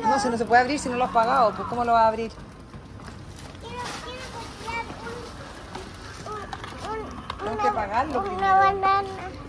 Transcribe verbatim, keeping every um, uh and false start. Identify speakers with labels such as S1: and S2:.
S1: No, si no se puede abrir si no lo has pagado, pues ¿cómo lo vas a abrir?
S2: Quiero, quiero comprar un, un, un,
S1: Tengo
S2: una,
S1: que pagarlo
S2: una
S1: primero.
S2: banana.